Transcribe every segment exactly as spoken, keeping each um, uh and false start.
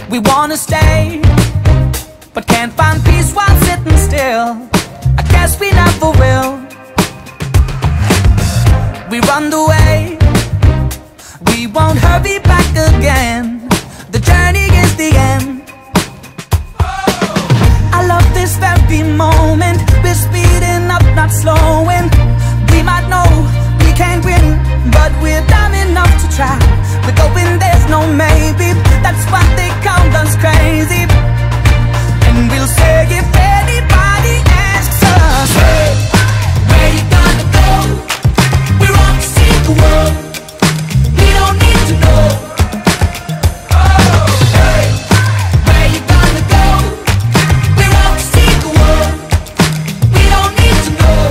We wanna stay, but can't find peace while sitting still. I guess we never will. We run the way, we won't hurry back again. The journey is the end. I love this very moment. We're speeding up, not slowing. We might know we can't win, but we're dumb enough to try. We're going, there's no maybe. That's why they count us crazy. And we'll say if anybody asks us, hey, where you gonna go? We're off to see the world. We don't need to know. Oh, hey, where you gonna go? We're off to see the world. We don't need to know.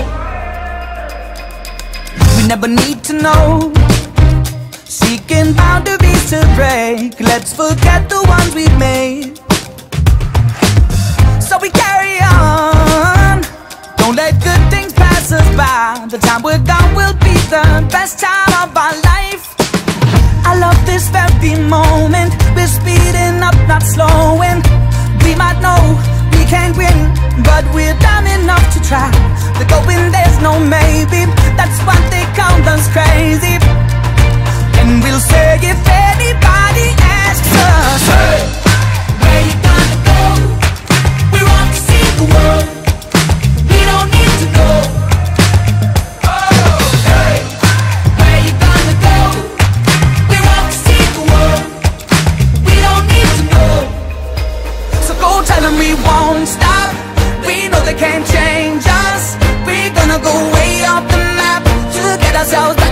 We never need to know. Seeking boundaries to break. Let's forget the ones we've made. So we carry on. Don't let good things pass us by. The time we're gone will be the best time of our life. I love this very moment. We're speeding up, not slowing. We might know we can't win, but we're dumb enough to try. We're going, there's no maybe. That's why they count us crazy. And we'll say if anybody asks us, hey, where you gonna go? We're off to see the world. We don't need to know. Oh, hey, where you gonna go? We're off to see the world. We don't need to know. So go tell them we won't stop. We know they can't change us. We're gonna go way off the map to get ourselves back.